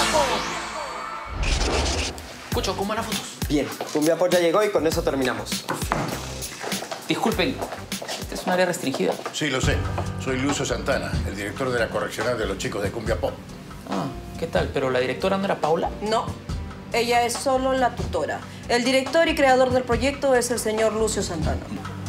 Cucho, ¿cómo van las fotos? Bien, Cumbia Pop ya llegó y con eso terminamos. Disculpen, ¿esta es un área restringida? Sí, lo sé. Soy Lucio Santana, el director de la correccional de los chicos de Cumbia Pop. Ah, ¿qué tal? ¿Pero la directora no era Paula? No, ella es solo la tutora. El director y creador del proyecto es el señor Lucio Santana.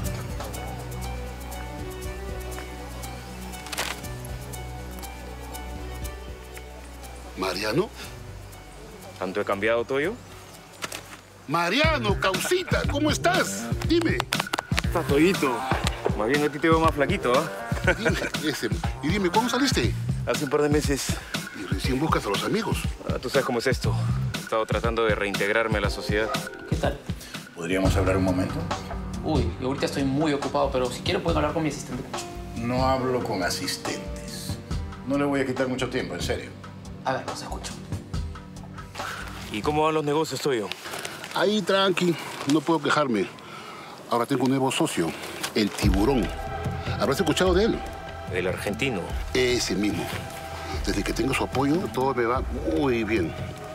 ¿Mariano? ¿Tanto he cambiado, Toyo? Mariano, causita, ¿cómo estás? Dime. Está Toyito. Más bien a ti te veo más flaquito, ¿ah? Dime, y dime, ¿cuándo saliste? Hace un par de meses. Y recién buscas a los amigos. Tú sabes cómo es esto. He estado tratando de reintegrarme a la sociedad. ¿Qué tal? ¿Podríamos hablar un momento? Uy, yo ahorita estoy muy ocupado, pero si quieren pueden hablar con mi asistente. No hablo con asistentes. No le voy a quitar mucho tiempo, en serio. A ver, los escucho. ¿Y cómo van los negocios, Toyo? Ahí, tranqui, no puedo quejarme. Ahora tengo un nuevo socio, el Tiburón. ¿Habrás escuchado de él? El argentino. Ese mismo. Desde que tengo su apoyo, todo me va muy bien.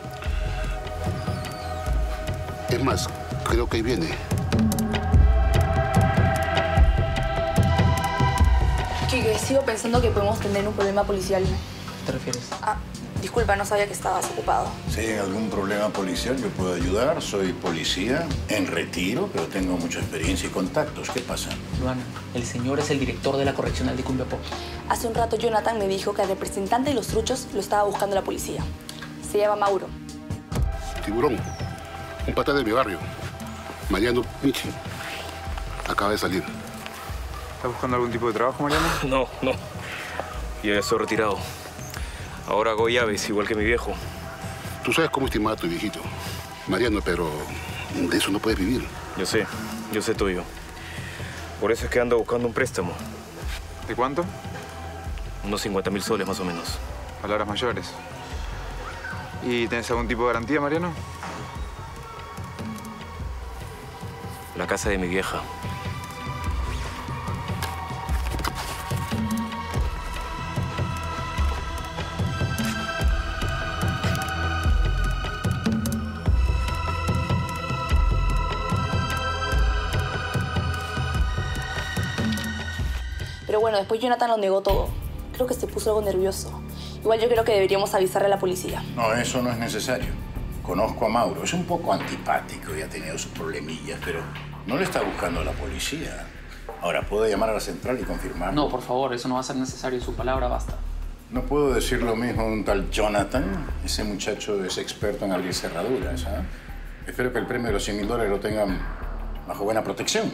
Es más, creo que ahí viene. Quique, sigo pensando que podemos tener un problema policial. ¿Qué te refieres? Ah, disculpa, no sabía que estabas ocupado. Si hay algún problema policial, yo puedo ayudar. Soy policía en retiro, pero tengo mucha experiencia y contactos. ¿Qué pasa? Luana, el señor es el director de la correccional de Cumbia Pop. Hace un rato Jonathan me dijo que el representante de los truchos lo estaba buscando la policía. Se llama Mauro. Tiburón, un pata de mi barrio, Mariano Michi. Acaba de salir. ¿Estás buscando algún tipo de trabajo, Mariano? No. Yo ya estoy retirado. Ahora hago llaves, igual que mi viejo. Tú sabes cómo estimar a tu viejito, Mariano, pero de eso no puedes vivir. Yo sé, Toyo. Por eso es que ando buscando un préstamo. ¿De cuánto? Unos 50.000 soles, más o menos. Palabras mayores. ¿Y tenés algún tipo de garantía, Mariano? La casa de mi vieja. Pero bueno, después Jonathan lo negó todo. Creo que se puso algo nervioso. Igual yo creo que deberíamos avisarle a la policía. No, eso no es necesario. Conozco a Mauro. Es un poco antipático y ha tenido sus problemillas, pero no le está buscando a la policía. Ahora, ¿puedo llamar a la central y confirmar? No, por favor, eso no va a ser necesario. Su palabra basta. No puedo decir lo mismo de un tal Jonathan. Ese muchacho es experto en abrir cerraduras, ¿ah? Espero que el premio de los $100.000 lo tengan bajo buena protección.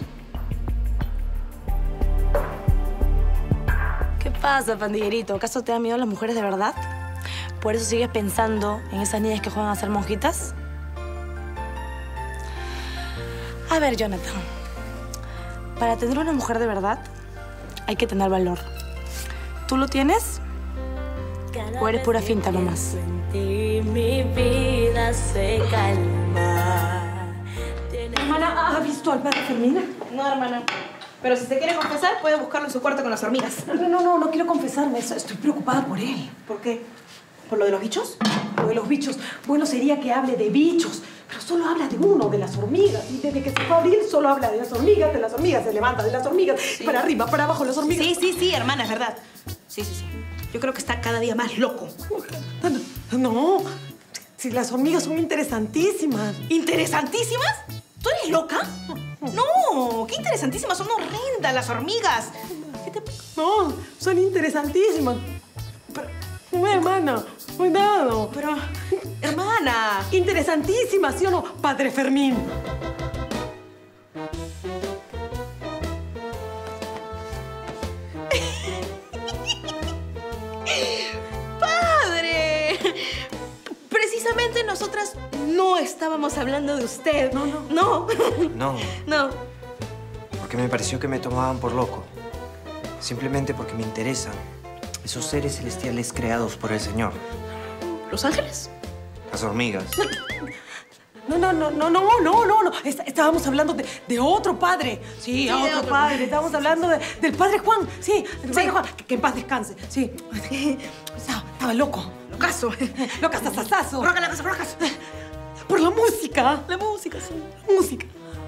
¿Qué pasa, pandillerito? ¿Acaso te dan miedo las mujeres de verdad? ¿Por eso sigues pensando en esas niñas que juegan a ser monjitas? A ver, Jonathan. Para tener una mujer de verdad, hay que tener valor. ¿Tú lo tienes? ¿O eres pura finta nomás? Mi vida se calma. Hermana, ¿ha visto al padre Fermín? No, hermana. Pero si se quiere confesar, puede buscarlo en su cuarto con las hormigas. No quiero confesarme. Estoy preocupada por él. ¿Por qué? ¿Por lo de los bichos? Lo de los bichos. Bueno, sería que hable de bichos. Pero solo habla de uno, de las hormigas. Y desde que se fue a abrir, solo habla de las hormigas, de las hormigas. Se levanta de las hormigas. Sí. Para arriba, para abajo, las hormigas. Sí, hermana, es verdad. Sí. Yo creo que está cada día más loco. No. Si las hormigas son interesantísimas. ¿Interesantísimas? ¿Tú eres loca? No, qué interesantísimas. Son horrendas las hormigas. ¿Qué te... No, son interesantísimas. Pero, hermana, cuidado. Pero, hermana. Interesantísimas, ¿sí o no, padre Fermín? ¡Padre! Precisamente nosotras no estábamos hablando de usted. No. Porque me pareció que me tomaban por loco. Simplemente porque me interesan esos seres celestiales creados por el Señor. ¿Los ángeles? Las hormigas. No. Estábamos hablando de otro padre. Sí, otro padre. Estábamos hablando del padre Juan. Sí, del padre Juan. Que en paz descanse. Sí. Estaba loco. Locazo. Locazazazazo. Rocas. Por la música. La música, sí. Música.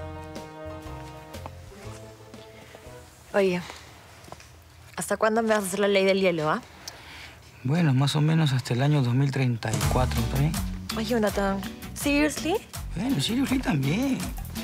Oye, ¿hasta cuándo me vas a hacer la ley del hielo, ah? Bueno, más o menos hasta el año 2034, ¿está bien? Oye, Jonathan, ¿seriously? Bueno, seriously también.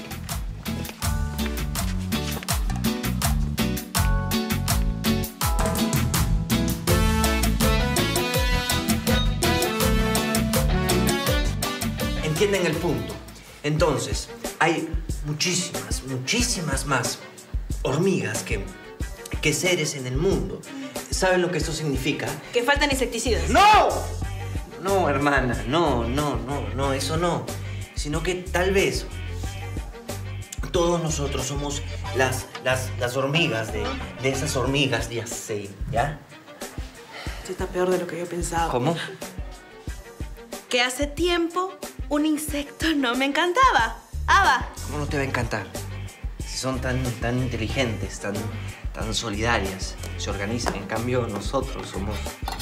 Entienden el punto. Entonces, hay muchísimas más hormigas que seres en el mundo. ¿Saben lo que esto significa? Que faltan insecticidas. ¡No! No, hermana, no, eso no. Sino que tal vez todos nosotros somos las hormigas de esas hormigas de Asei, ¿ya? Esto está peor de lo que yo pensaba. ¿Cómo? Que hace tiempo un insecto no me encantaba. Ava. ¿Cómo no te va a encantar? Si son tan inteligentes, tan solidarias, se organizan. En cambio, nosotros somos...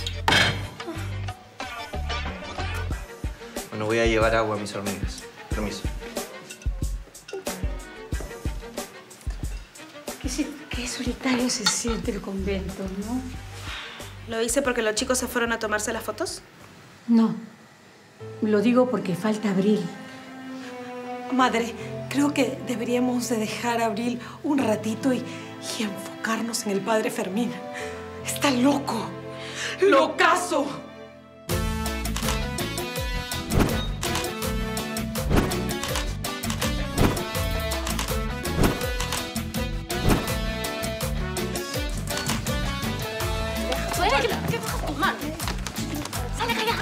Bueno, voy a llevar agua a mis hormigas. Permiso. Qué solitario se siente el convento, ¿no? ¿Lo hice porque los chicos se fueron a tomarse las fotos? No. Lo digo porque falta Abril. Madre, creo que deberíamos de dejar a Abril un ratito y enfocarnos en el padre Fermín. Está loco. ¡Locazo! ¿Qué bajas tus manos? ¡Sale acá!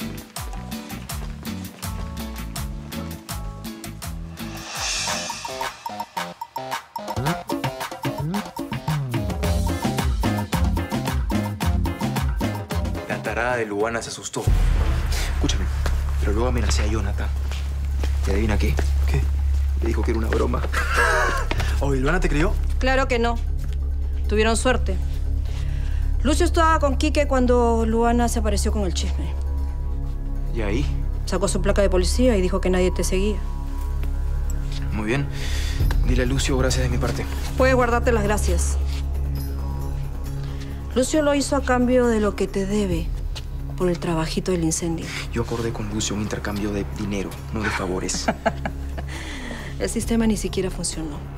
La tarada de Luana se asustó. Escúchame, pero luego amenacé a Jonathan. ¿Y adivina qué? ¿Qué? Le dijo que era una broma. Oye, ¿Luana te creyó? Claro que no. Tuvieron suerte. Lucio estaba con Quique cuando Luana se apareció con el chisme. ¿Y ahí? Sacó su placa de policía y dijo que nadie te seguía. Muy bien. Dile a Lucio gracias de mi parte. Puedes guardarte las gracias. Lucio lo hizo a cambio de lo que te debe por el trabajito del incendio. Yo acordé con Lucio un intercambio de dinero, no de favores. El sistema ni siquiera funcionó.